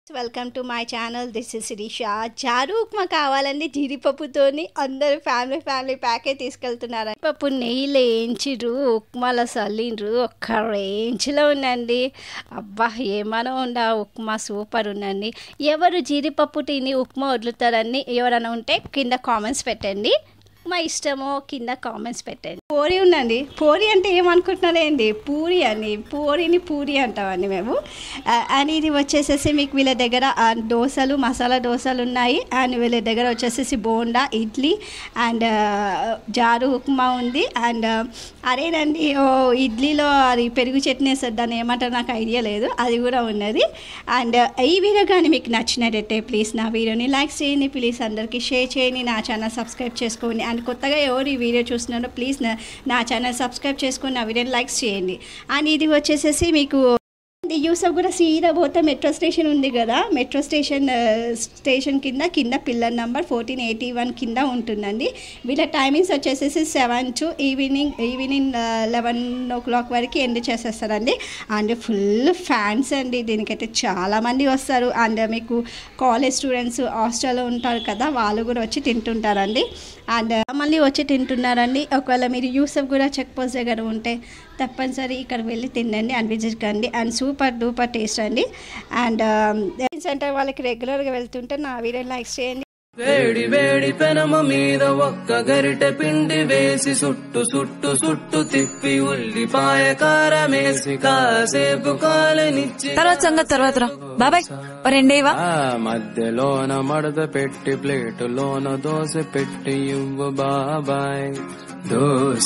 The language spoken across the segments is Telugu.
Welcome to my channel. This is Shirisha. జారు ఉప్మా కావాలండి. జీడిపప్పుతోని అందరూ ఫ్యామిలీ ప్యాకే తీసుకెళ్తున్నారు. పప్పు నెయ్యిలో వేయించిర్రు, ఉప్మాలో చల్లిండ్రు, ఒక్క రేంజ్లో ఉందండి. అబ్బా ఏమైనా ఉందా ఉప్మా సూపర్ ఉందండి. ఎవరు జీడిపప్పు తిని ఉప్మా వదులుతారని ఎవరైనా ఉంటే కింద కామెంట్స్ పెట్టండి. మా ఇష్టమో కింద కామెంట్స్ పెట్టండి. పూరి ఉందండి. పూరి అంటే ఏమనుకుంటున్నారేంటి? పూరి అని, పూరిని పూరి అంటామండి మేము. అండ్ ఇది వచ్చేసేసి మీకు వీళ్ళ దగ్గర దోశలు, మసాలా దోశలు ఉన్నాయి. అండ్ వీళ్ళ దగ్గర వచ్చేసేసి బోండా, ఇడ్లీ అండ్ జారు ఉప్మా ఉంది. అండ్ అదేనండి ఇడ్లీలో అది పెరుగు చట్నీ వేస్తారు, దాన్ని ఏమంటారు నాకు ఐడియా లేదు, అది కూడా ఉన్నది. అండ్ ఈ వీడియో కానీ మీకు నచ్చినట్టయితే ప్లీజ్ నా వీడియోని లైక్ చేయండి, ప్లీజ్ అందరికీ షేర్ చేయండి, నా ఛానల్ సబ్స్క్రైబ్ చేసుకోండి. అండ్ కొత్తగా ఎవరు ఈ వీడియో చూస్తున్నారో ప్లీజ్ నా ఛానల్ సబ్స్క్రైబ్ చేసుకొని నా వీడియోని లైక్స్ చేయండి. అండ్ ఇది వచ్చేసేసి మీకు యూసఫ్గూడ సీదా పోతే మెట్రో స్టేషన్ ఉంది కదా, మెట్రో స్టేషన్ కింద పిల్లర్ నెంబర్ 1481 కింద ఉంటుందండి. వీళ్ళ టైమింగ్స్ వచ్చేసేసి 7 to ఈవినింగ్ 11 o'clock వరకు ఎండ్ చేసేస్తారండి. అండ్ ఫుల్ ఫ్యాన్స్ అండి, దీనికైతే చాలామంది వస్తారు. అండ్ మీకు కాలేజ్ స్టూడెంట్స్ హాస్టల్లో ఉంటారు కదా, వాళ్ళు కూడా వచ్చి తింటుంటారండి. అండ్ మళ్ళీ వచ్చి తింటున్నారండి. ఒకవేళ మీరు యూసఫ్గూడ చెక్ పోస్ట్ దగ్గర ఉంటే తప్పనిసరి ఇక్కడ వెళ్ళి తినండి అండ్ విజిట్ కండి. అండ్ సూపర్ డూపర్ టేస్ట్ అండి. అండ్ సెంటర్ వాళ్ళకి రెగ్యులర్గా వెళ్తుంటే నా వీడియో లైక్ చేయండి. వేడి వేడి పెనమ మీద ఒక్క గరిటె పిండి వేసి చుట్టు తిప్పి ఉల్లిపాయ కారమేసి కాసేపు కాలనిచ్చి తర్వాత రా బాబాయ్ రెండేవా మధ్యలోన మడత పెట్టి ప్లేటులోన దోశ పెట్టి ఇవ్వు బాబాయ్. దోశ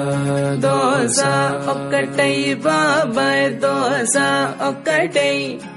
ఒక్కటై బాబాయ్, దోశ ఒక్కటై.